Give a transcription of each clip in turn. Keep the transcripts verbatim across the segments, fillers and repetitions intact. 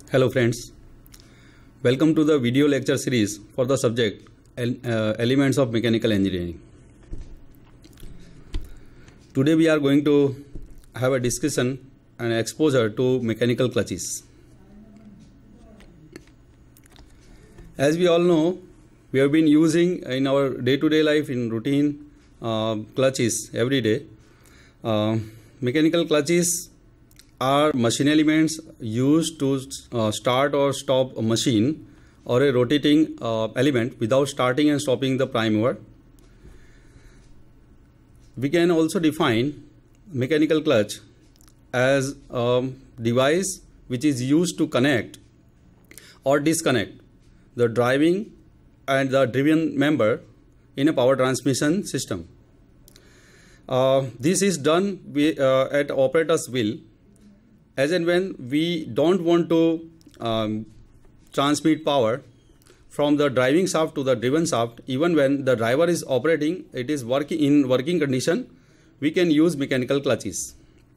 Hello friends, welcome to the video lecture series for the subject uh, Elements of Mechanical Engineering. Today we are going to have a discussion and exposure to mechanical clutches. As we all know, we have been using in our day-to-day life in routine uh, clutches every day. Uh, mechanical clutches are machine elements used to uh, start or stop a machine or a rotating uh, element without starting and stopping the prime mover. We can also define mechanical clutch as a device which is used to connect or disconnect the driving and the driven member in a power transmission system. Uh, this is done with, uh, at operator's will, as and when we don't want to um, transmit power from the driving shaft to the driven shaft. Even when the driver is operating, it is working in working condition, we can use mechanical clutches.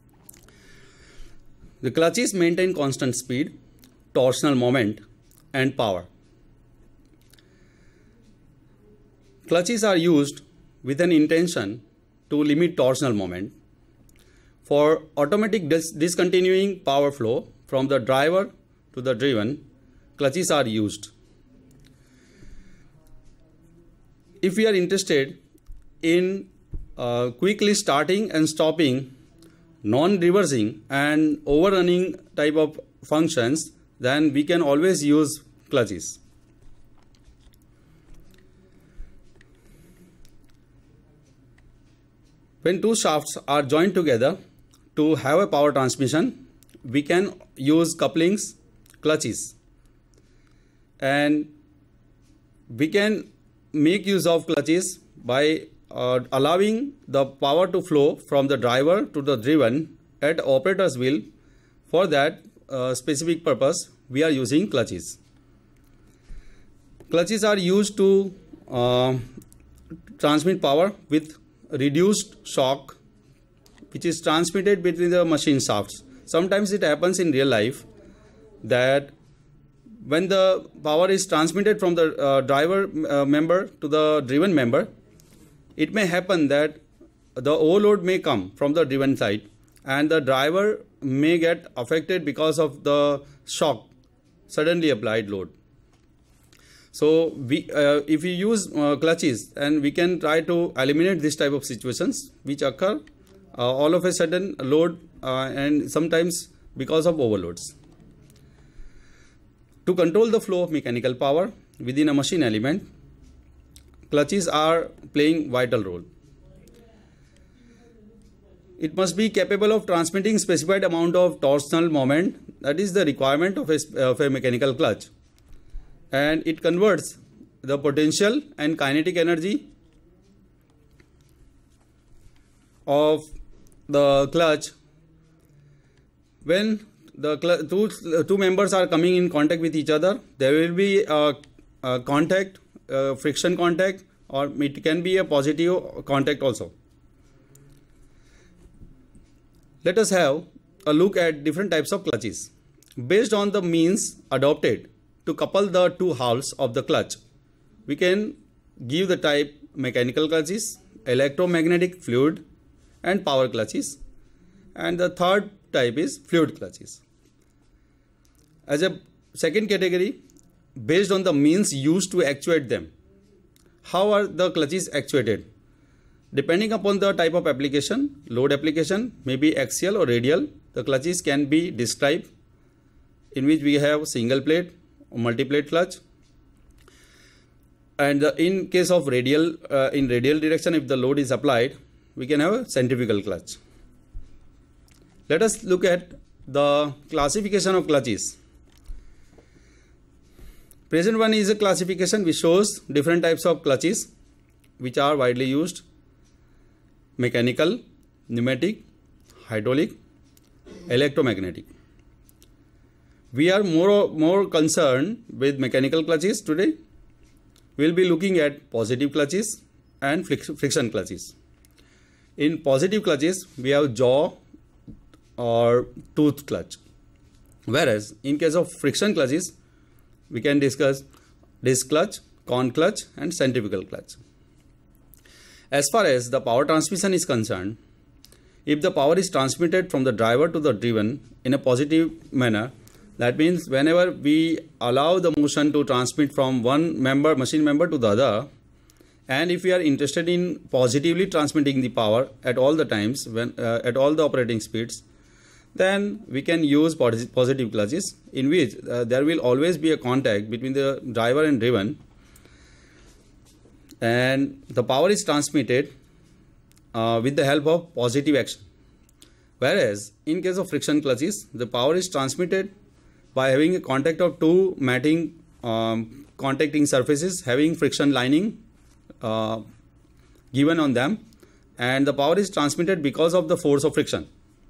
The clutches maintain constant speed, torsional moment and power. Clutches are used with an intention to limit torsional moment. For automatic dis discontinuing power flow from the driver to the driven, clutches are used. If we are interested in uh, quickly starting and stopping, non-reversing and overrunning type of functions, then we can always use clutches. When two shafts are joined together to have a power transmission, we can use couplings, clutches, and we can make use of clutches by uh, allowing the power to flow from the driver to the driven at operator's will. For that uh, specific purpose, we are using clutches. Clutches are used to uh, transmit power with reduced shock, which is transmitted between the machine shafts. Sometimes it happens in real life that when the power is transmitted from the uh, driver uh, member to the driven member, it may happen that the overload may come from the driven side and the driver may get affected because of the shock, suddenly applied load. So we, uh, if we use uh, clutches, and we can try to eliminate this type of situations which occur uh, all of a sudden load uh, and sometimes because of overloads. To control the flow of mechanical power within a machine element, clutches are playing vital role. It must be capable of transmitting specified amount of torsional moment. That is the requirement of a, of a mechanical clutch. And it converts the potential and kinetic energy of the clutch. When the two, two members are coming in contact with each other, there will be a, a contact, a friction contact, or it can be a positive contact also. Let us have a look at different types of clutches. Based on the means adopted to couple the two halves of the clutch, we can give the type mechanical clutches, electromagnetic fluid and power clutches, and the third type is fluid clutches. As a second category, based on the means used to actuate them. How are the clutches actuated? Depending upon the type of application, load application may be axial or radial. The clutches can be described, in which we have single plate or multi-plate clutch. And in case of radial, uh, in radial direction, if the load is applied, we can have a centrifugal clutch. Let us look at the classification of clutches. Present one is a classification which shows different types of clutches which are widely used: mechanical, pneumatic, hydraulic, electromagnetic. We are more, more concerned with mechanical clutches today. We will be looking at positive clutches and friction clutches. In positive clutches, we have jaw or tooth clutch. Whereas in case of friction clutches, we can discuss disc clutch, cone clutch and centrifugal clutch. As far as the power transmission is concerned, if the power is transmitted from the driver to the driven in a positive manner, that means whenever we allow the motion to transmit from one member, machine member to the other, and if we are interested in positively transmitting the power at all the times, when uh, at all the operating speeds, then we can use positive clutches, in which uh, there will always be a contact between the driver and driven, and the power is transmitted uh, with the help of positive action. Whereas in case of friction clutches, the power is transmitted by having a contact of two matting um, contacting surfaces having friction lining uh, given on them, and the power is transmitted because of the force of friction.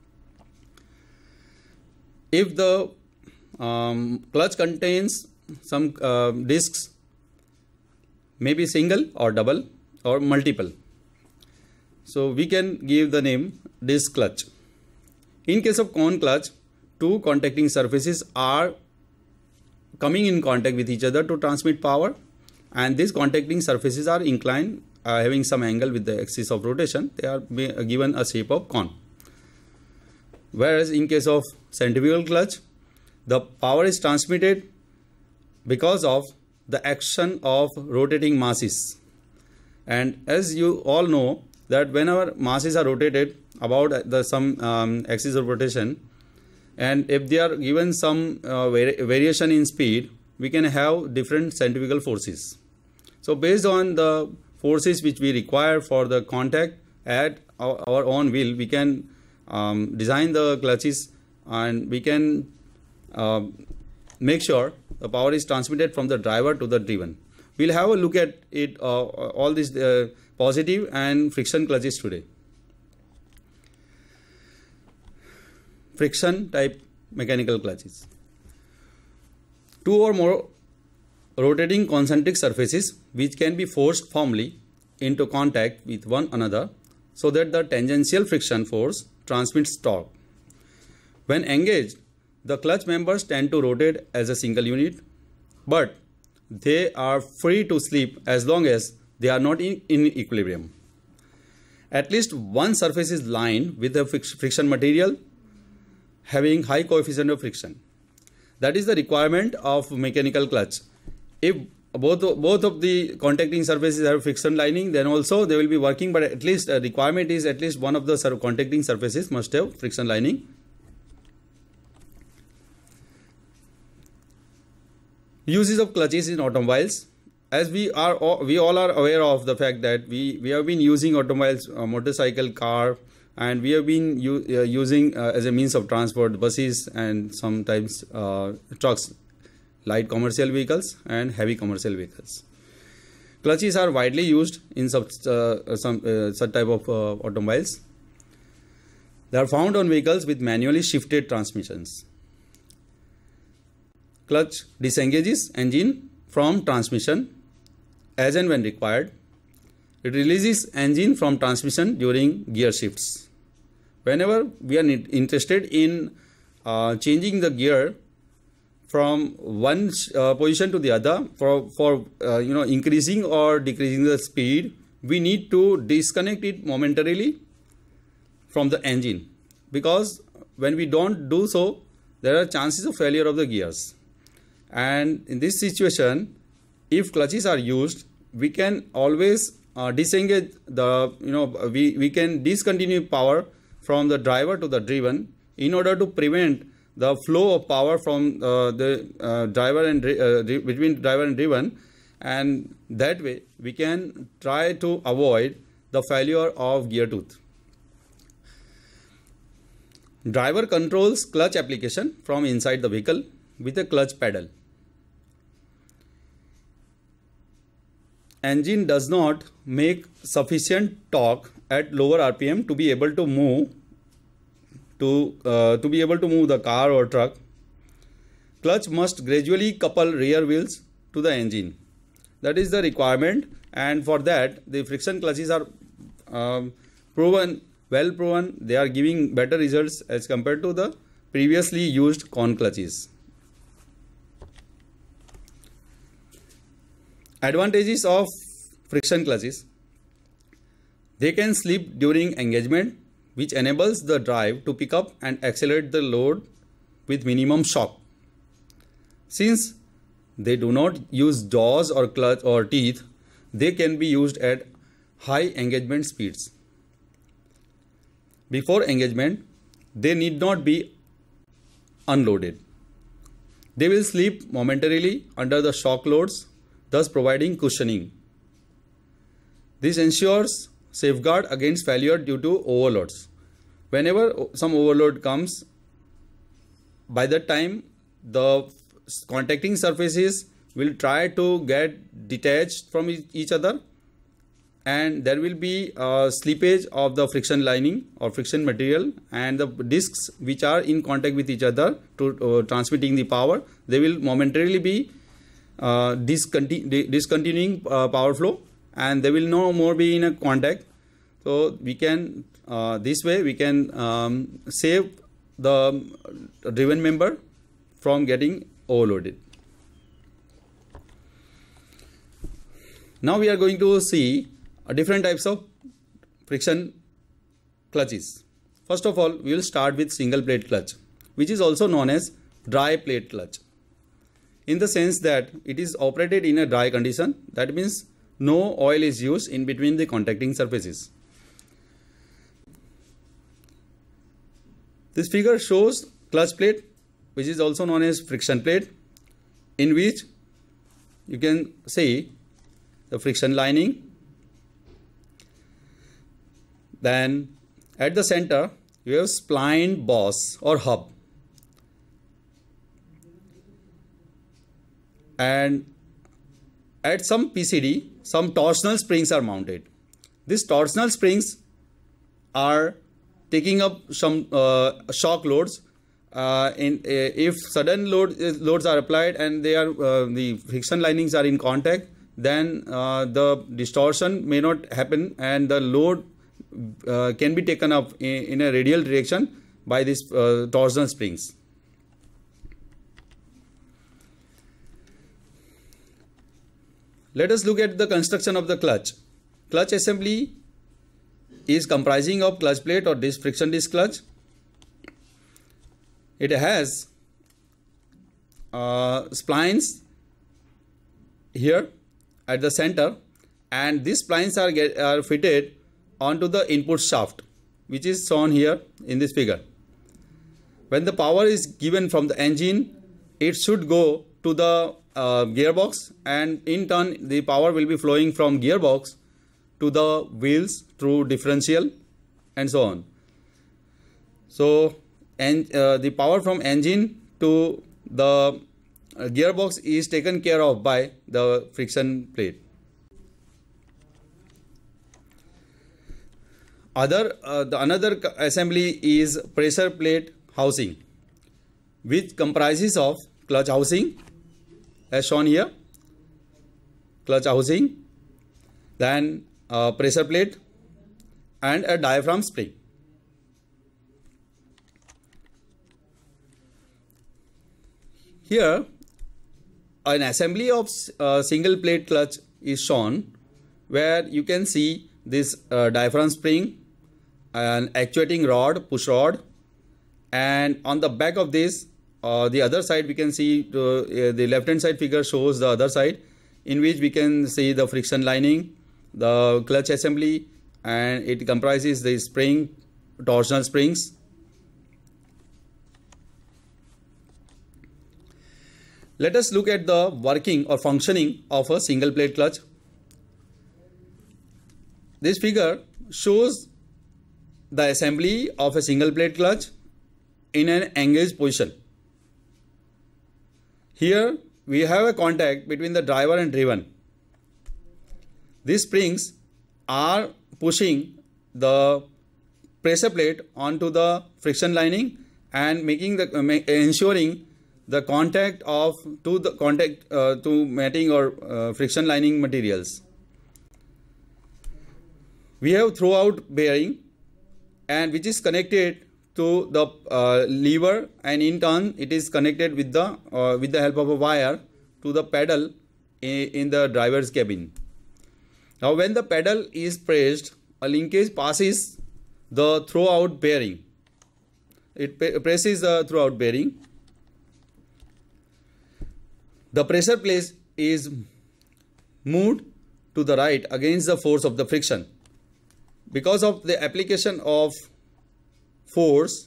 If the um, clutch contains some uh, discs, maybe single or double or multiple, so we can give the name disc clutch. In case of cone clutch, two contacting surfaces are coming in contact with each other to transmit power, and these contacting surfaces are inclined, uh, having some angle with the axis of rotation. They are given a shape of cone. Whereas in case of centrifugal clutch, the power is transmitted because of the action of rotating masses. And as you all know that whenever masses are rotated about the some um, axis of rotation, and if they are given some uh, vari variation in speed, we can have different centrifugal forces. So based on the forces which we require for the contact at our, our own will, we can um, design the clutches, and we can uh, make sure the power is transmitted from the driver to the driven. We'll have a look at it, uh, all these uh, positive and friction clutches today. Friction type mechanical clutches. Two or more rotating concentric surfaces which can be forced firmly into contact with one another so that the tangential friction force transmits torque. When engaged, the clutch members tend to rotate as a single unit, but they are free to slip as long as they are not in, in equilibrium. At least one surface is lined with a friction material having high coefficient of friction. That is the requirement of mechanical clutch. If both, both of the contacting surfaces have friction lining, then also they will be working, but at least a requirement is at least one of the contacting surfaces must have friction lining. Uses of clutches in automobiles. As we are, we all are aware of the fact that we, we have been using automobiles, uh, motorcycle, car, and we have been u uh, using uh, as a means of transport buses and sometimes uh, trucks, light commercial vehicles and heavy commercial vehicles. Clutches are widely used in such, uh, some uh, such type of uh, automobiles. They are found on vehicles with manually shifted transmissions. Clutch disengages engine from transmission as and when required. It releases engine from transmission during gear shifts. Whenever we are interested in uh, changing the gear from one uh, position to the other for, for uh, you know, increasing or decreasing the speed, we need to disconnect it momentarily from the engine, because when we don't do so, there are chances of failure of the gears. And in this situation, if clutches are used, we can always uh, disengage the, you know, we, we can discontinue power from the driver to the driven in order to prevent the flow of power from uh, the uh, driver and uh, between driver and driven, and that way we can try to avoid the failure of gear tooth. Driver controls clutch application from inside the vehicle with a clutch pedal. Engine does not make sufficient torque at lower R P M to be able to move to uh, to be able to move the car or truck. Clutch must gradually couple rear wheels to the engine. That is the requirement, and for that the friction clutches are um, proven, well proven. They are giving better results as compared to the previously used cone clutches. Advantages of friction clutches. They can slip during engagement, which enables the drive to pick up and accelerate the load with minimum shock. Since they do not use jaws or clutch or teeth, they can be used at high engagement speeds. Before engagement, they need not be unloaded. They will slip momentarily under the shock loads, thus providing cushioning. This ensures safeguard against failure due to overloads. Whenever some overload comes, by that time the contacting surfaces will try to get detached from each other, and there will be a slippage of the friction lining or friction material, and the discs which are in contact with each other to uh, transmitting the power, they will momentarily be uh, disconti discontinuing uh, power flow, and they will no more be in a contact. So we can uh, this way we can um, save the driven member from getting overloaded. Now we are going to see uh, different types of friction clutches. First of all, we will start with single plate clutch, which is also known as dry plate clutch, in the sense that it is operated in a dry condition. That means no oil is used in between the contacting surfaces. This figure shows clutch plate, which is also known as friction plate, in which you can see the friction lining. Then at the center you have splined boss or hub, and at some P C D some torsional springs are mounted. These torsional springs are taking up some uh, shock loads. Uh, in, uh, if sudden load, uh, loads are applied and they are uh, the friction linings are in contact, then uh, the distortion may not happen, and the load uh, can be taken up in, in a radial direction by these uh, torsional springs. Let us look at the construction of the clutch. Clutch assembly is comprising of clutch plate or disc friction disc clutch. It has uh, splines here at the center, and these splines are, get, are fitted onto the input shaft, which is shown here in this figure. When the power is given from the engine, it should go to the uh, gearbox, and in turn the power will be flowing from gearbox to the wheels through differential and so on. So and uh, the power from engine to the uh, gearbox is taken care of by the friction plate. Other uh, the another assembly is pressure plate housing, which comprises of clutch housing as shown here, clutch housing, then uh, pressure plate and a diaphragm spring. Here an assembly of uh, single plate clutch is shown, where you can see this uh, diaphragm spring, an actuating rod, push rod, and on the back of this uh, the other side we can see uh, uh, the left hand side figure shows the other side, in which we can see the friction lining, the clutch assembly, and it comprises the spring, torsional springs. Let us look at the working or functioning of a single plate clutch. This figure shows the assembly of a single plate clutch in an engaged position. Here we have a contact between the driver and driven. These springs are pushing the pressure plate onto the friction lining and making the uh, ensuring the contact of to the contact uh, to matting or uh, friction lining materials. We have throughout bearing, and which is connected to the uh, lever, and in turn it is connected with the uh, with the help of a wire to the pedal in, in the driver's cabin. Now when the pedal is pressed, a linkage passes the throwout bearing. It presses the throwout bearing. The pressure plate is moved to the right against the force of the friction. Because of the application of force,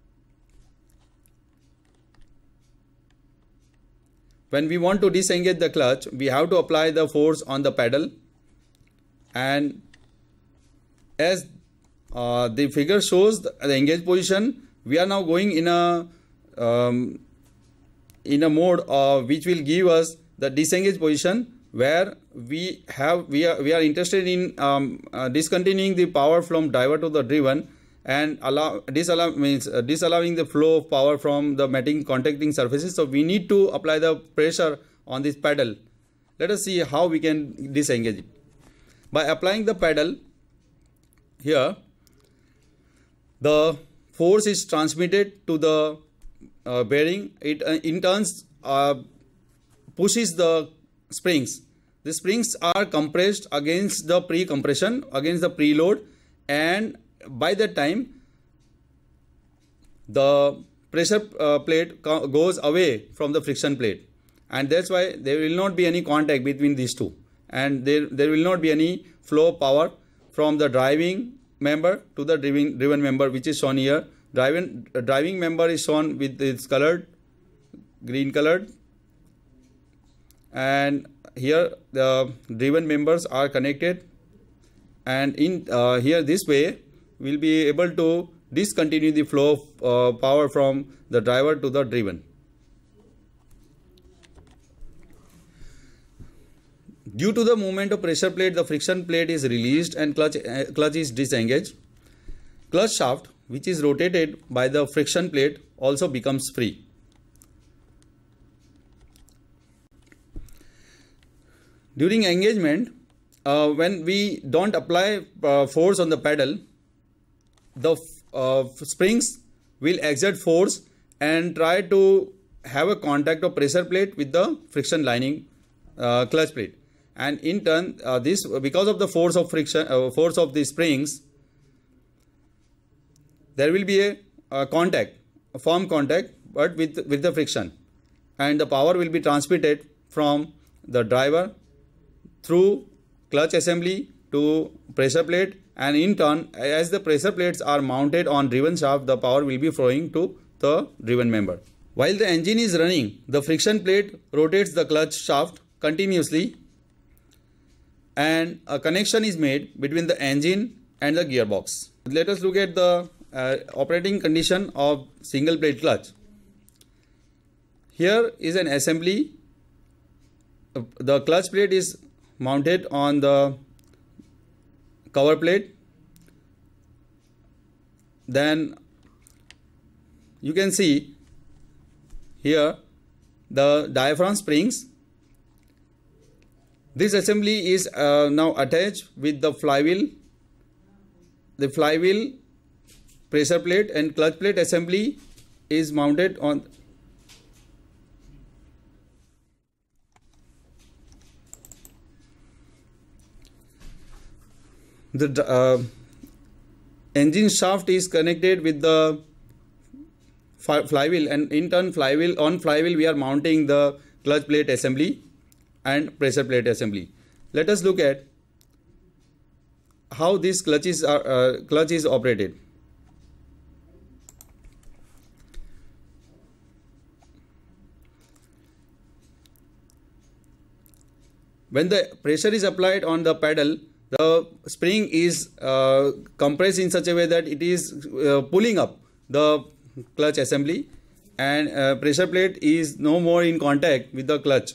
when we want to disengage the clutch, we have to apply the force on the pedal, and as uh, the figure shows the, the engaged position, we are now going in a um, in a mode uh, which will give us the disengaged position, where we have we are we are interested in um, uh, discontinuing the power from driver to the driven, and allow disallow means uh, disallowing the flow of power from the matching contacting surfaces. So we need to apply the pressure on this pedal. Let us see how we can disengage it. By applying the pedal here, the force is transmitted to the uh, bearing. It uh, in turns uh, pushes the springs. The springs are compressed against the pre-compression, against the preload, and by that time the pressure uh, plate goes away from the friction plate, and that's why there will not be any contact between these two, and there, there will not be any flow of power from the driving member to the driving, driven member, which is shown here. Driving, uh, driving member is shown with its colored, green colored, and here the driven members are connected, and in uh, here this way we'll be able to discontinue the flow of uh, power from the driver to the driven. Due to the movement of pressure plate, the friction plate is released and clutch, uh, clutch is disengaged. Clutch shaft, which is rotated by the friction plate, also becomes free. During engagement, uh, when we don't apply uh, force on the pedal, the uh, springs will exert force and try to have a contact of pressure plate with the friction lining uh, clutch plate, and in turn uh, this, because of the force of friction uh, force of the springs, there will be a, a contact, a firm contact, but with with the friction, and the power will be transmitted from the driver through clutch assembly to pressure plate, and in turn, as the pressure plates are mounted on driven shaft, the power will be flowing to the driven member. While the engine is running, the friction plate rotates the clutch shaft continuously, and a connection is made between the engine and the gearbox. Let us look at the uh, operating condition of single plate clutch. Here is an assembly. The clutch plate is mounted on the cover plate. Then you can see here the diaphragm springs. This assembly is uh, now attached with the flywheel. The flywheel, pressure plate and clutch plate assembly is mounted on the uh, engine shaft is connected with the flywheel, and in turn flywheel on flywheel we are mounting the clutch plate assembly and pressure plate assembly. Let us look at how these clutches are uh, clutch is operated. When the pressure is applied on the pedal, the spring is uh, compressed in such a way that it is uh, pulling up the clutch assembly, and uh, pressure plate is no more in contact with the clutch.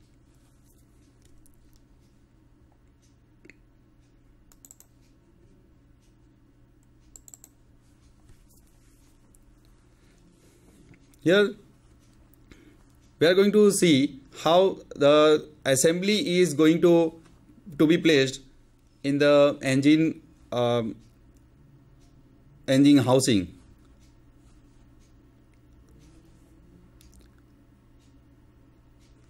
Here we are going to see how the assembly is going to to be placed in the engine um, engine housing.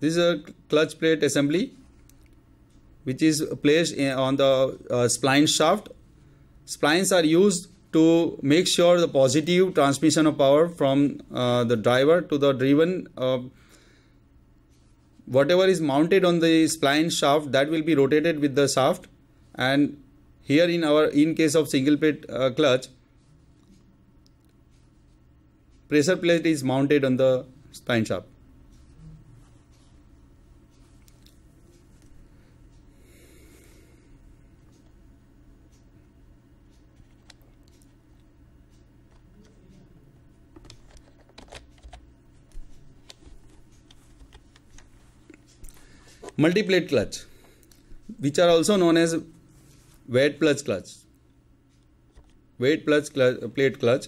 This is a clutch plate assembly which is placed in, on the uh, spline shaft. Splines are used to make sure the positive transmission of power from uh, the driver to the driven. Uh, whatever is mounted on the spline shaft, that will be rotated with the shaft. And here in our in case of single plate uh, clutch, pressure plate is mounted on the spline shaft. Multi-plate clutch, which are also known as weight plus clutch. Weight plus clutch, plate clutch.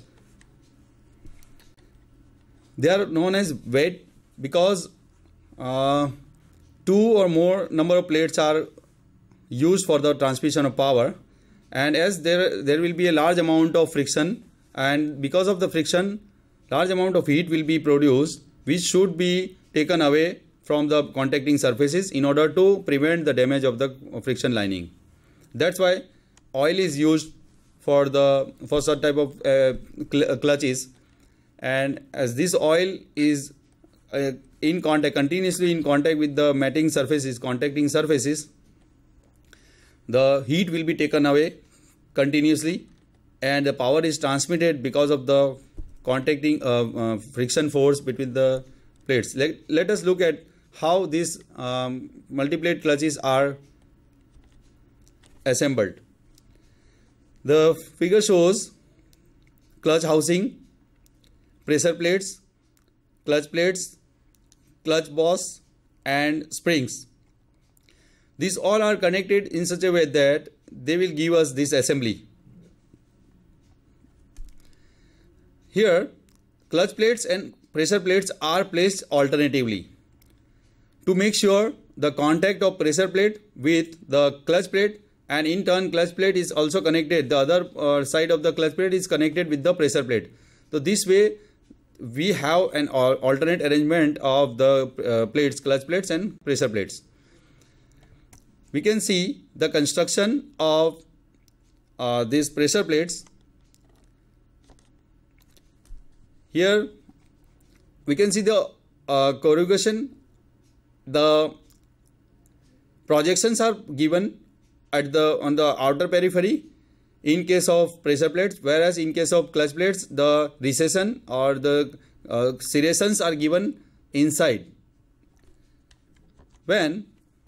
They are known as weight because uh, two or more number of plates are used for the transmission of power, and as there there will be a large amount of friction, and because of the friction, large amount of heat will be produced, which should be taken away from the contacting surfaces in order to prevent the damage of the friction lining. That's why oil is used for the for such type of uh, cl clutches, and as this oil is uh, in contact continuously in contact with the matting surfaces, contacting surfaces, the heat will be taken away continuously, and the power is transmitted because of the contacting uh, uh, friction force between the plates. Let, let us look at how these um, multi-plate clutches are assembled. The figure shows clutch housing, pressure plates, clutch plates, clutch boss, and springs. These all are connected in such a way that they will give us this assembly. Here, clutch plates and pressure plates are placed alternatively to make sure the contact of pressure plate with the clutch plate, and in turn clutch plate is also connected, the other uh, side of the clutch plate is connected with the pressure plate. So this way we have an alternate arrangement of the uh, plates, clutch plates and pressure plates. We can see the construction of uh, these pressure plates. Here we can see the uh, corrugation. The projections are given at the on the outer periphery in case of pressure plates, whereas in case of clutch plates the recession or the uh, serrations are given inside. When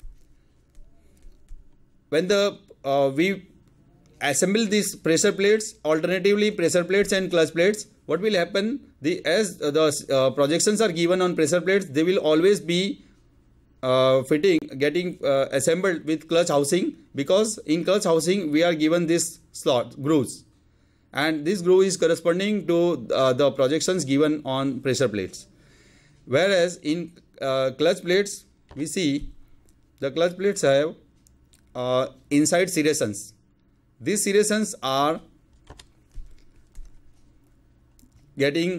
when the uh, we assemble these pressure plates, alternatively pressure plates and clutch plates, what will happen? The as the uh, projections are given on pressure plates, they will always be Uh, fitting getting uh, assembled with clutch housing, because in clutch housing we are given this slot grooves, and this groove is corresponding to uh, the projections given on pressure plates. Whereas in uh, clutch plates we see the clutch plates have uh, inside serrations. These serrations are getting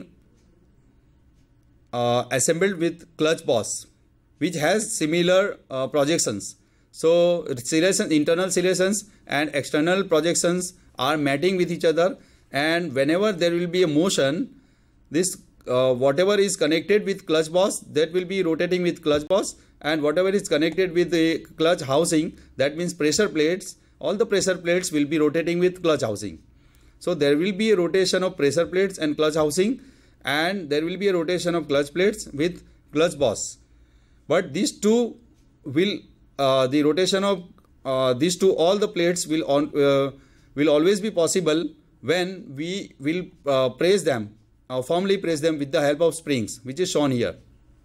uh, assembled with clutch boss, which has similar uh, projections. So serration, internal serrations and external projections are matting with each other, and whenever there will be a motion, this uh, whatever is connected with clutch boss, that will be rotating with clutch boss, and whatever is connected with the clutch housing, that means pressure plates, all the pressure plates will be rotating with clutch housing. So there will be a rotation of pressure plates and clutch housing, and there will be a rotation of clutch plates with clutch boss. But these two will, uh, the rotation of uh, these two, all the plates will on uh, will always be possible when we will uh, press them, uh, firmly press them with the help of springs, which is shown here.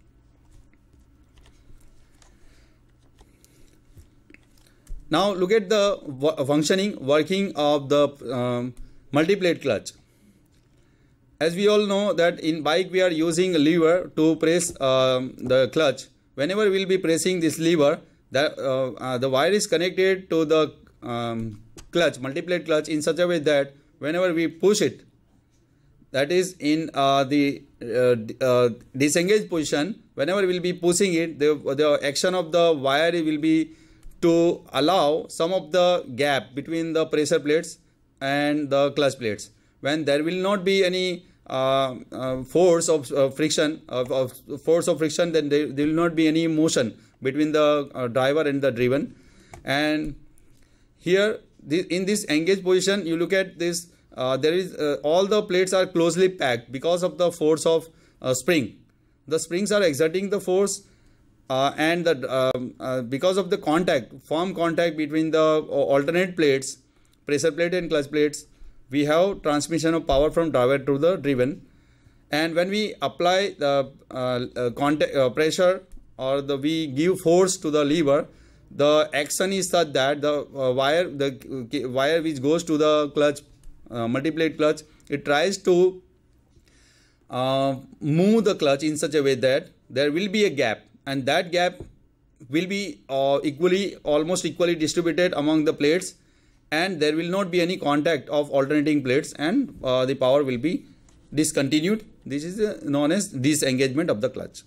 Now look at the functioning, working of the um, multi-plate clutch. As we all know that in bike we are using a lever to press um, the clutch. Whenever we will be pressing this lever, the, uh, uh, the wire is connected to the um, clutch, multi-plate clutch, in such a way that whenever we push it, that is in uh, the uh, uh, disengaged position, whenever we will be pushing it, the, the action of the wire will be to allow some of the gap between the pressure plates and the clutch plates. When there will not be any uh, uh, force of uh, friction, of, of force of friction, then there, there will not be any motion between the uh, driver and the driven. And here, this, in this engaged position, you look at this. Uh, there is uh, all the plates are closely packed because of the force of uh, spring. The springs are exerting the force, uh, and the um, uh, because of the contact, firm contact between the alternate plates, pressure plate and clutch plates, we have transmission of power from driver to the driven. And when we apply the uh, uh, contact uh, pressure, or the we give force to the lever, the action is such that the uh, wire, the uh, wire which goes to the clutch, uh, multi-plate clutch, it tries to uh, move the clutch in such a way that there will be a gap, and that gap will be uh, equally, almost equally distributed among the plates, and there will not be any contact of alternating plates, and uh, the power will be discontinued. This is uh, known as disengagement of the clutch.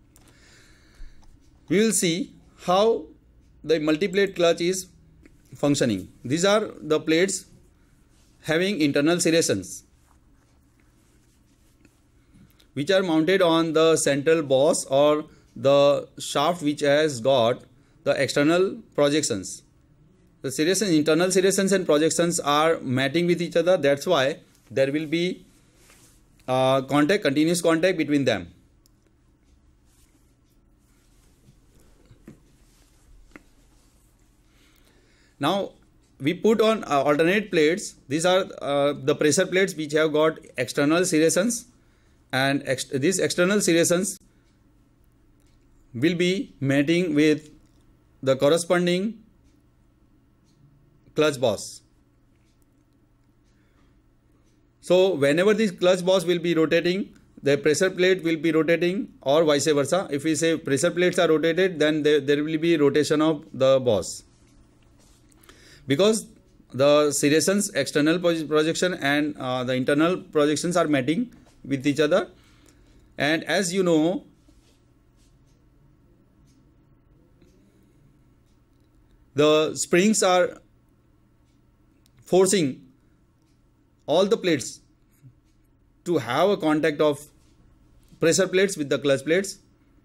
We will see how the multi-plate clutch is functioning. These are the plates having internal serrations, which are mounted on the central boss or the shaft which has got the external projections. The serrations, internal serrations and projections are matching with each other. That's why there will be uh, contact, continuous contact between them. Now we put on uh, alternate plates. These are uh, the pressure plates which have got external serrations, and ex these external serrations will be mating with the corresponding clutch boss. So whenever this clutch boss will be rotating, the pressure plate will be rotating, or vice versa. If we say pressure plates are rotated, then there, there will be rotation of the boss, because the serrations, external projection and uh, the internal projections are mating with each other. And as you know, the springs are forcing all the plates to have a contact of pressure plates with the clutch plates.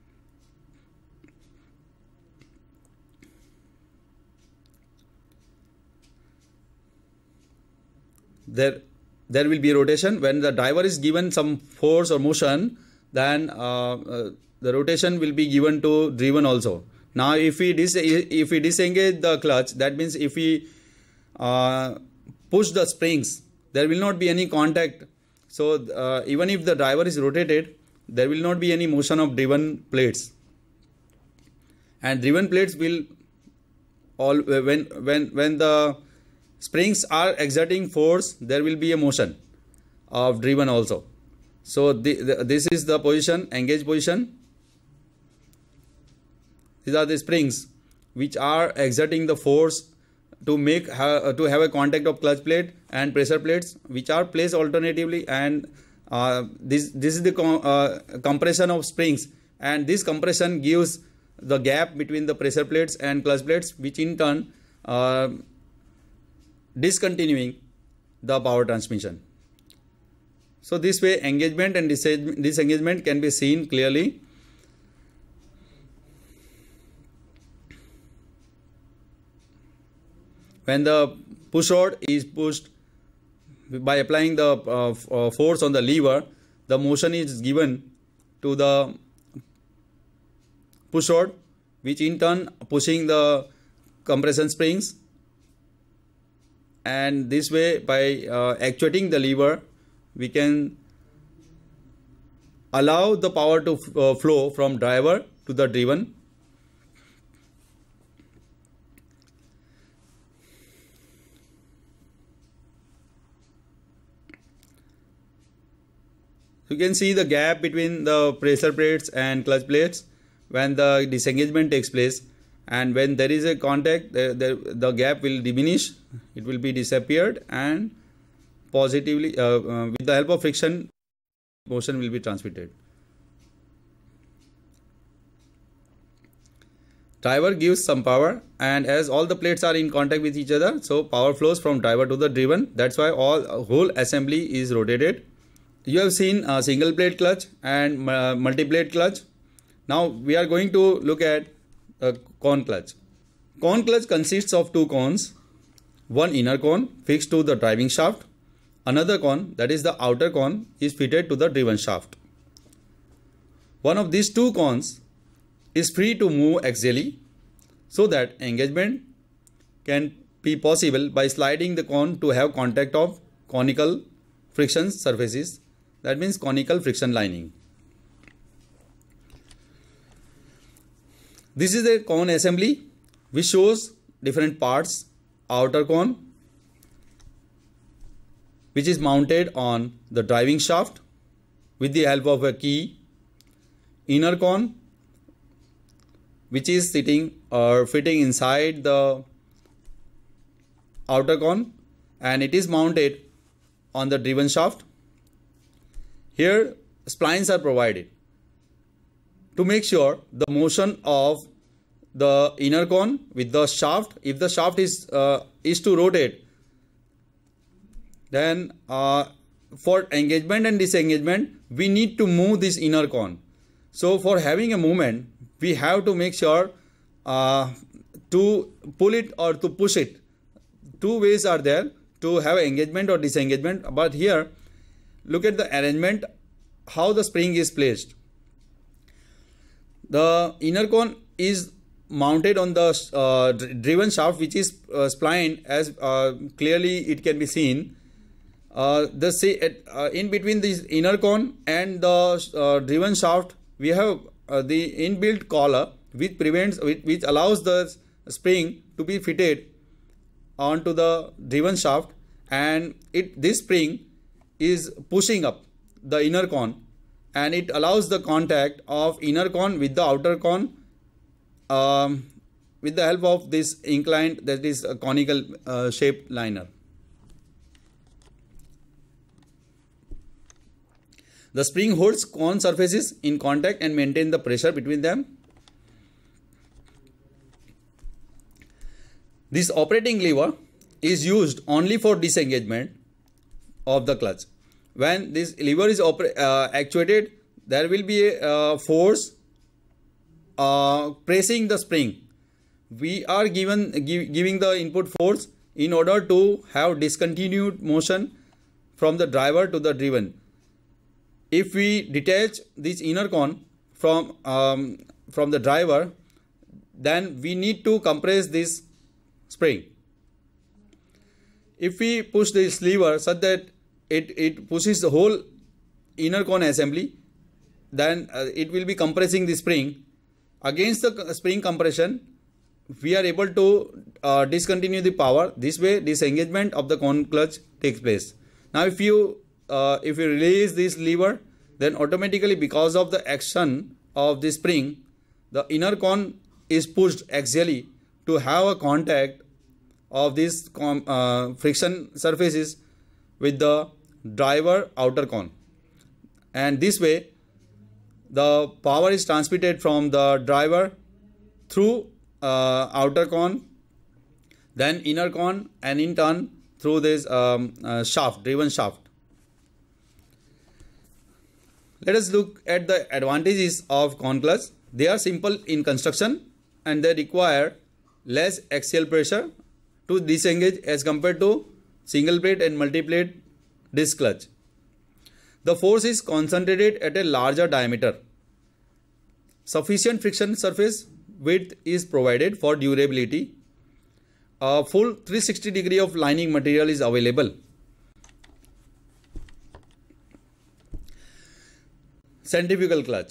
There, there will be rotation. When the driver is given some force or motion, then uh, uh, the rotation will be given to driven also. Now, if we dis if we disengage the clutch, that means if we uh, push the springs, there will not be any contact. So uh, even if the driver is rotated, there will not be any motion of driven plates. And driven plates will all when when when the springs are exerting force, there will be a motion of driven also. So the, the, this is the position, engaged position. These are the springs which are exerting the force to make ha to have a contact of clutch plate and pressure plates, which are placed alternatively. And uh, this this is the com uh, compression of springs, and this compression gives the gap between the pressure plates and clutch plates, which in turn uh, discontinuing the power transmission. So this way engagement and disengagement can be seen clearly. When the push rod is pushed by applying the uh, uh, force on the lever, the motion is given to the push rod, which in turn pushing the compression springs. And this way, by uh, actuating the lever, we can allow the power to uh, flow from driver to the driven. You can see the gap between the pressure plates and clutch plates when the disengagement takes place, and when there is a contact, the, the, the gap will diminish, it will be disappeared, and positively uh, uh, with the help of friction, motion will be transmitted. driver gives some power, and as all the plates are in contact with each other, so power flows from driver to the driven. That's why all whole assembly is rotated. You have seen a single plate clutch and uh, multi-plate clutch. Now we are going to look at a cone clutch. Cone clutch consists of two cones. One inner cone fixed to the driving shaft. Another cone, that is the outer cone, is fitted to the driven shaft. One of these two cones is free to move axially, so that engagement can be possible by sliding the cone to have contact of conical friction surfaces. That means conical friction lining. This is a cone assembly which shows different parts. Outer cone, which is mounted on the driving shaft with the help of a key. Inner cone, which is sitting or fitting inside the outer cone, and it is mounted on the driven shaft. Here splines are provided to make sure the motion of the inner cone with the shaft. If the shaft is uh, is to rotate, then uh, for engagement and disengagement we need to move this inner cone. So for having a movement, we have to make sure uh, to pull it or to push it. Two ways are there to have engagement or disengagement, but here look at the arrangement, how the spring is placed. The inner cone is mounted on the uh, driven shaft, which is uh, splined, as uh, clearly it can be seen. Uh, the say uh, in between this inner cone and the uh, driven shaft, we have uh, the inbuilt collar, which prevents, which, which allows the spring to be fitted onto the driven shaft, and it this spring is pushing up the inner cone, and it allows the contact of inner cone with the outer cone um, with the help of this inclined, that is a conical uh, shaped liner. The spring holds cone surfaces in contact and maintain the pressure between them. This operating lever is used only for disengagement of the clutch. When this lever is uh, actuated, there will be a uh, force uh, pressing the spring. We are given give, giving the input force in order to have discontinued motion from the driver to the driven. If we detach this inner cone from um, from the driver, then we need to compress this spring. If we push this lever such that it, it pushes the whole inner cone assembly, then uh, it will be compressing the spring. Against the spring compression, we are able to uh, discontinue the power. This way disengagement of the cone clutch takes place. Now if you uh, if you release this lever, then automatically, because of the action of the spring, the inner cone is pushed axially to have a contact of these uh, friction surfaces with the driver outer cone, and this way the power is transmitted from the driver through uh, outer cone, then inner cone, and in turn through this um, uh, shaft, driven shaft. Let us look at the advantages of cone clutch. They are simple in construction and they require less axial pressure to disengage as compared to single plate and multi-plate disc clutch. The force is concentrated at a larger diameter. Sufficient friction surface width is provided for durability. A full three hundred sixty degree of lining material is available. Centrifugal clutch.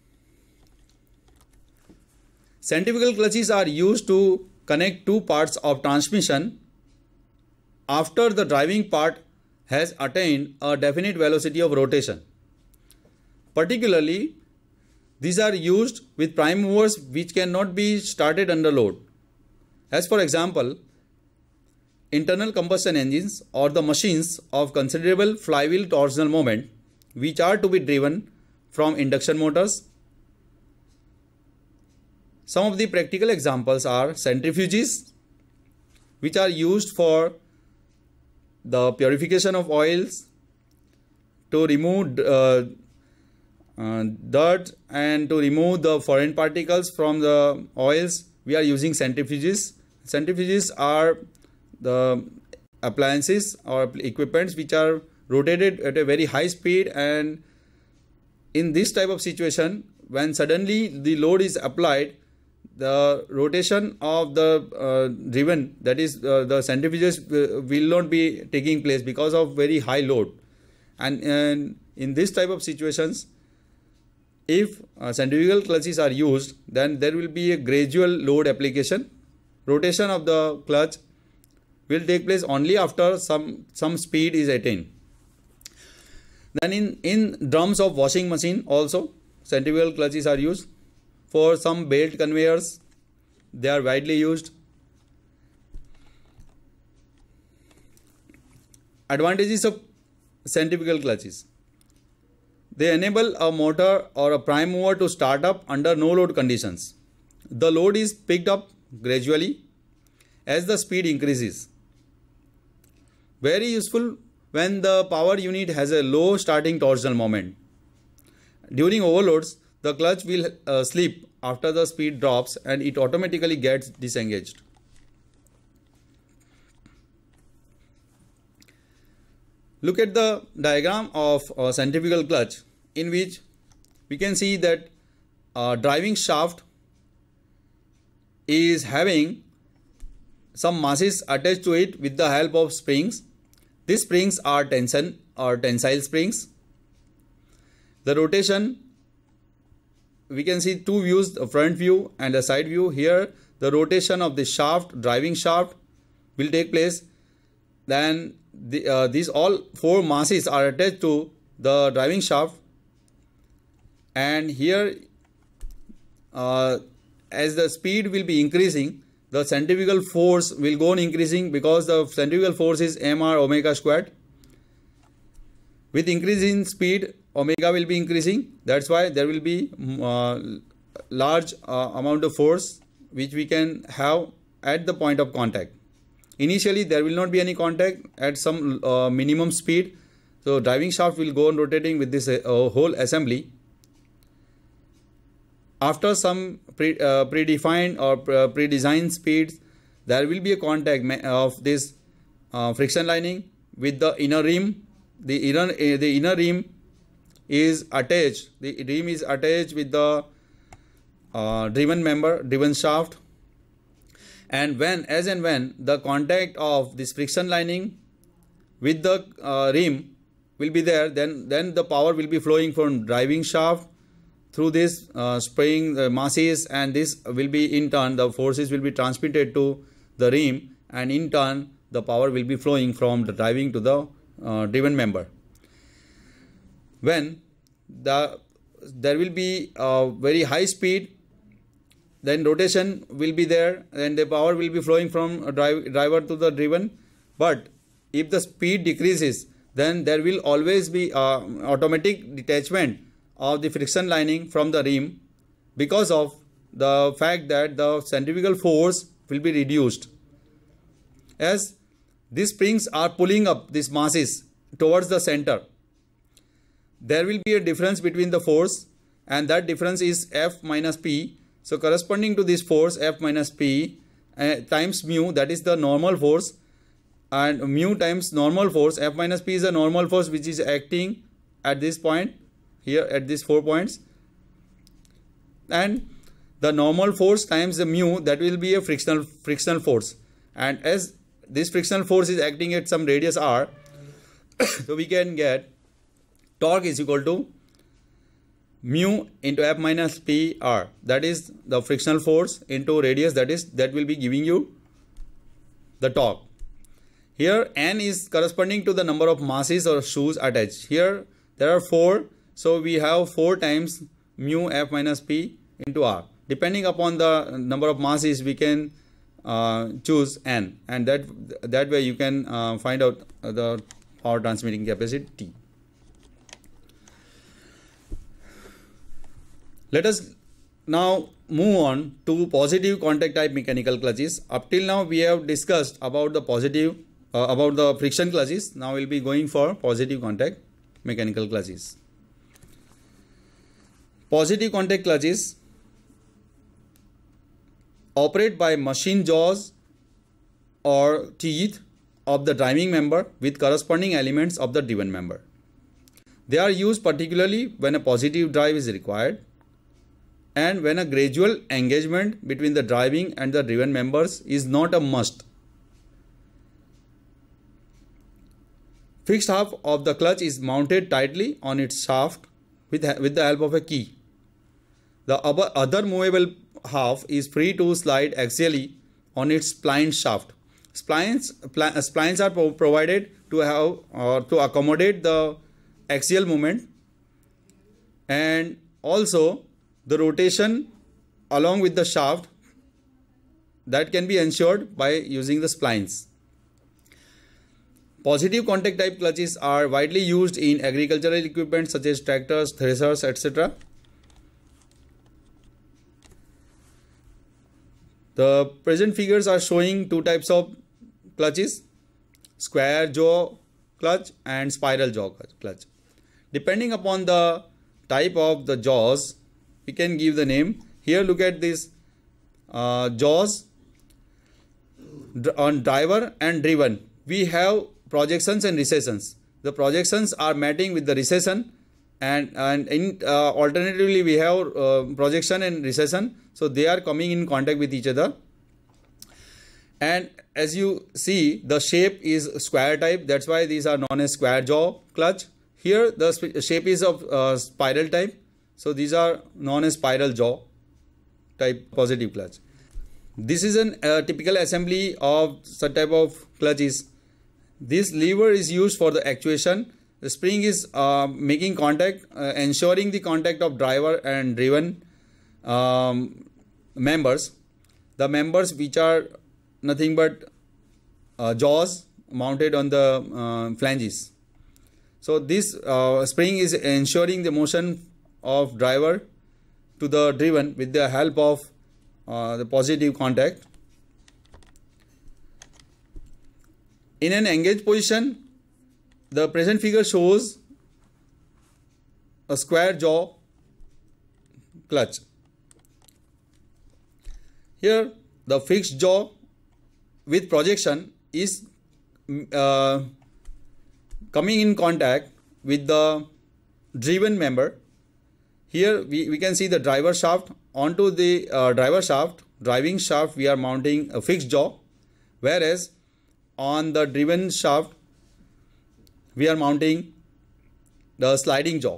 Centrifugal clutches are used to connect two parts of transmission after the driving part has attained a definite velocity of rotation. Particularly, these are used with prime movers which cannot be started under load. As for example, internal combustion engines or the machines of considerable flywheel torsional moment which are to be driven from induction motors. Some of the practical examples are centrifuges, which are used for the purification of oils, to remove uh, uh, dirt and to remove the foreign particles from the oils. We are using centrifuges. Centrifuges are the appliances or equipments which are rotated at a very high speed, and in this type of situation, when suddenly the load is applied, the rotation of the uh, driven, that is uh, the centrifuges, uh, will not be taking place because of very high load. And, and in this type of situations, if uh, centrifugal clutches are used, then there will be a gradual load application. Rotation of the clutch will take place only after some some speed is attained. Then in in drums of washing machine also centrifugal clutches are used. For some belt conveyors, they are widely used. Advantages of centrifugal clutches: they enable a motor or a prime mover to start up under no load conditions. The load is picked up gradually as the speed increases. Very useful when the power unit has a low starting torsional moment. During overloads, the clutch will uh, slip after the speed drops and it automatically gets disengaged. Look at the diagram of a centrifugal clutch, in which we can see that a driving shaft is having some masses attached to it with the help of springs. These springs are tension or tensile springs. The rotation, we can see two views, a front view and a side view. Here the rotation of the shaft, driving shaft, will take place. Then the, uh, these all four masses are attached to the driving shaft, and here uh, as the speed will be increasing, the centrifugal force will go on increasing, because the centrifugal force is mr omega squared. With increasing speed, omega will be increasing. That's why there will be uh, large uh, amount of force which we can have at the point of contact. Initially there will not be any contact at some uh, minimum speed, so driving shaft will go on rotating with this uh, whole assembly. After some pre, uh, predefined or uh, pre-designed speeds, there will be a contact of this uh, friction lining with the inner rim. The inner, uh, the inner rim is attached, the rim is attached with the uh, driven member, driven shaft. And when, as and when the contact of this friction lining with the uh, rim will be there, then, then the power will be flowing from driving shaft through this uh, spring uh, masses, and this will be in turn, the forces will be transmitted to the rim, and in turn the power will be flowing from the driving to the uh, driven member. When the there will be a very high speed, then rotation will be there and the power will be flowing from a drive, driver to the driven. But if the speed decreases, then there will always be uh, automatic detachment of the friction lining from the rim, because of the fact that the centrifugal force will be reduced. As these springs are pulling up these masses towards the center, there will be a difference between the force, and that difference is F minus P. So corresponding to this force F minus P uh, times mu, that is the normal force, and mu times normal force, F minus P is a normal force which is acting at this point, here at these four points, and the normal force times the mu, that will be a frictional frictional force. And as this frictional force is acting at some radius r, so we can get torque is equal to mu into F minus P r, that is the frictional force into radius, that is that will be giving you the torque. Here n is corresponding to the number of masses or shoes attached. Here there are four, so we have four times mu F minus P into r. Depending upon the number of masses, we can uh, choose n, and that that way you can uh, find out the power transmitting capacity T. Let us now move on to positive contact type mechanical clutches. Up till now we have discussed about the positive uh, about the friction clutches. Now we'll be going for positive contact mechanical clutches. Positive contact clutches operate by machine jaws or teeth of the driving member with corresponding elements of the driven member. They are used particularly when a positive drive is required and when a gradual engagement between the driving and the driven members is not a must. Fixed half of the clutch is mounted tightly on its shaft with, with the help of a key. The other movable half is free to slide axially on its spline shaft. Splines, splines are pro provided to have or to accommodate the axial movement and also the rotation along with the shaft that can be ensured by using the splines. Positive contact type clutches are widely used in agricultural equipment such as tractors, threshers, et cetera. The present figures are showing two types of clutches, square jaw clutch and spiral jaw clutch. Depending upon the type of the jaws, we can give the name. Here look at this uh, jaws on driver and driven. We have projections and recessions. The projections are matching with the recession and, and in uh, alternatively we have uh, projection and recession. So they are coming in contact with each other. And as you see, the shape is square type. That's why these are known as square jaw clutch. Here the shape is of uh, spiral type. So these are known as spiral jaw type positive clutch. This is a uh, typical assembly of such type of clutches. This lever is used for the actuation. The spring is uh, making contact, uh, ensuring the contact of driver and driven um, members. The members which are nothing but uh, jaws mounted on the uh, flanges. So this uh, spring is ensuring the motion of driver to the driven with the help of uh, the positive contact. In an engaged position, the present figure shows a square jaw clutch. Here the fixed jaw with projection is uh, coming in contact with the driven member. Here we, we can see the driver shaft. Onto the uh, driver shaft, driving shaft, we are mounting a fixed jaw, whereas on the driven shaft we are mounting the sliding jaw.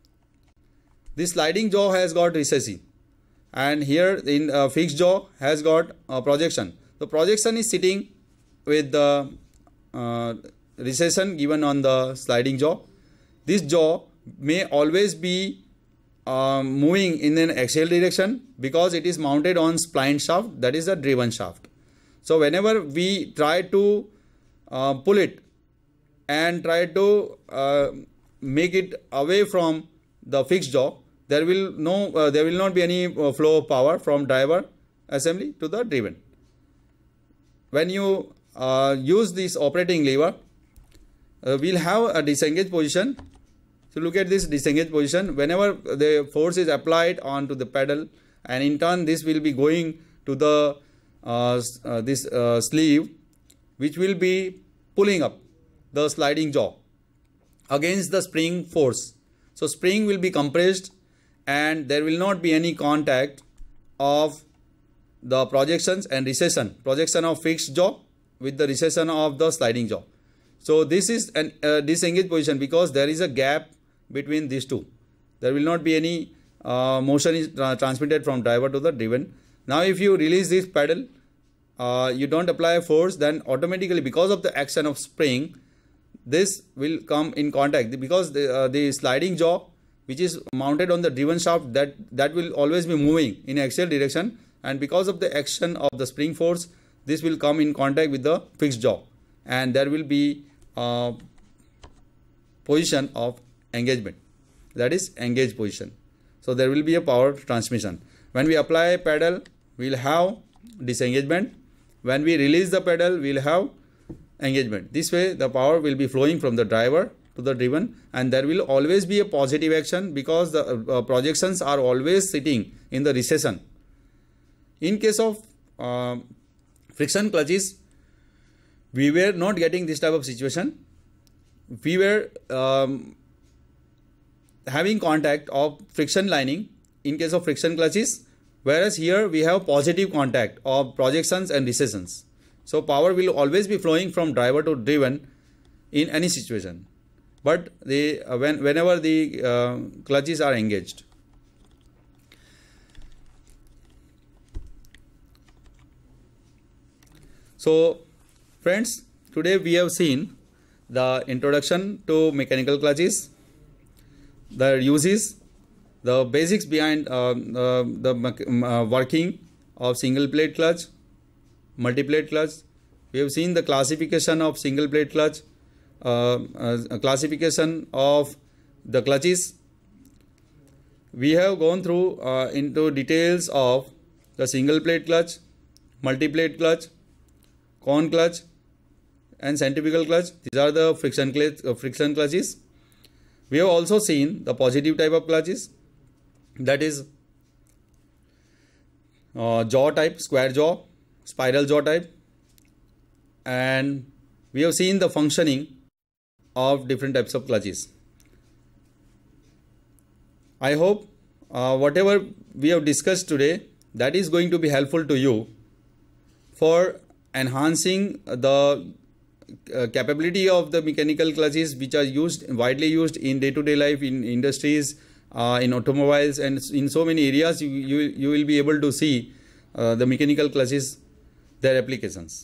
This sliding jaw has got recession, and here in uh, fixed jaw has got uh, projection. The projection is sitting with the uh, recession given on the sliding jaw. This jaw may always be uh, moving in an axial direction because it is mounted on spline shaft, that is the driven shaft. So whenever we try to uh, pull it and try to uh, make it away from the fixed jaw, there will no uh, there will not be any uh, flow of power from driver assembly to the driven. When you uh, use this operating lever, uh, we'll have a disengaged position. So look at this disengaged position. Whenever the force is applied onto the pedal, and in turn this will be going to the uh, uh, this uh, sleeve, which will be pulling up the sliding jaw against the spring force. So spring will be compressed and there will not be any contact of the projections and recession, projection of fixed jaw with the recession of the sliding jaw. So this is an uh, disengaged position because there is a gap between these two. There will not be any uh, motion is tra transmitted from driver to the driven. Now if you release this pedal, uh, you don't apply force, then automatically because of the action of spring, this will come in contact because the, uh, the sliding jaw which is mounted on the driven shaft, that that will always be moving in axial direction, and because of the action of the spring force, this will come in contact with the fixed jaw, and there will be a position of engagement, that is engaged position. So there will be a power transmission. When we apply pedal, we'll have disengagement. When we release the pedal, we'll have engagement. This way the power will be flowing from the driver to the driven, and there will always be a positive action because the uh, projections are always sitting in the recession. In case of uh, friction clutches, we were not getting this type of situation. We were um, having contact of friction lining in case of friction clutches, whereas here we have positive contact of projections and recessions. So power will always be flowing from driver to driven in any situation, but the uh, when whenever the uh, clutches are engaged. So friends, today we have seen the introduction to mechanical clutches, their uses, the basics behind uh, uh, the uh, working of single plate clutch, multi-plate clutch. We have seen the classification of single plate clutch, uh, uh, classification of the clutches. We have gone through uh, into details of the single plate clutch, multi-plate clutch, cone clutch and centrifugal clutch. These are the friction clutch, uh, friction clutches. We have also seen the positive type of clutches, that is uh, jaw type, square jaw, spiral jaw type, and we have seen the functioning of different types of clutches. I hope uh, whatever we have discussed today, that is going to be helpful to you for enhancing the uh, capability of the mechanical clutches which are used widely used in day-to-day life, in industries, uh, in automobiles, and in so many areas. You, you, you will be able to see uh, the mechanical clutches, their applications.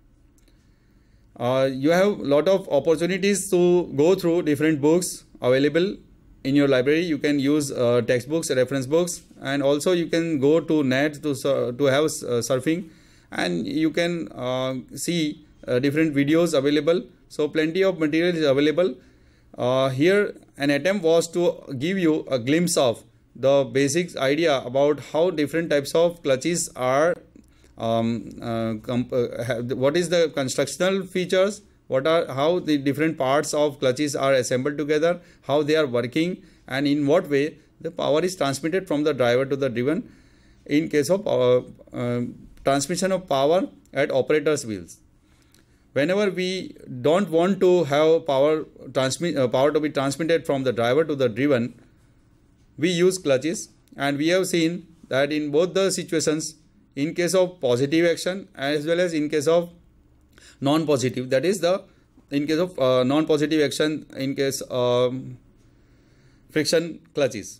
Uh, you have a lot of opportunities to go through different books available in your library. You can use uh, textbooks, reference books, and also you can go to net to, to have uh, surfing, and you can uh, see uh, different videos available. So plenty of material is available. Uh, here an attempt was to give you a glimpse of the basic idea about how different types of clutches are, um, uh, uh, have, what is the constructional features, what are how the different parts of clutches are assembled together, how they are working, and in what way the power is transmitted from the driver to the driven in case of uh, uh, transmission of power at operator's wheels. Whenever we don't want to have power transmit uh, power to be transmitted from the driver to the driven, we use clutches, and we have seen that in both the situations, in case of positive action as well as in case of non-positive, that is the in case of uh, non-positive action in case um, friction clutches.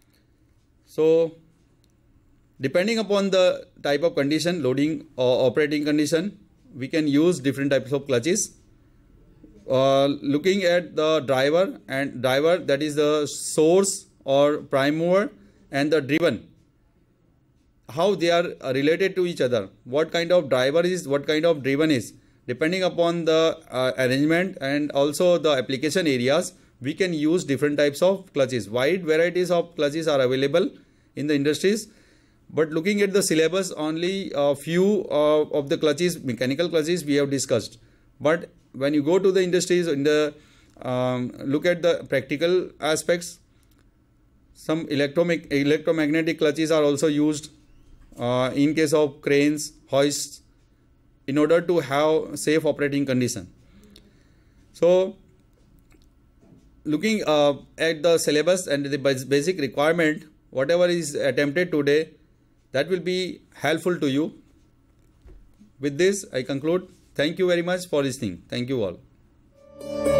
So depending upon the type of condition, loading or operating condition, we can use different types of clutches. Uh, looking at the driver and driver, that is the source or prime mover, and the driven, how they are related to each other, what kind of driver is, what kind of driven is, depending upon the uh, arrangement and also the application areas, we can use different types of clutches. Wide varieties of clutches are available in the industries, but looking at the syllabus, only a few uh, of the clutches, mechanical clutches, we have discussed. But when you go to the industries, in the um, look at the practical aspects, some electromag electromagnetic clutches are also used uh, in case of cranes, hoists, in order to have safe operating condition. So looking uh, at the syllabus and the basic requirement, whatever is attempted today, that will be helpful to you. With this, I conclude. Thank you very much for listening. Thank you all.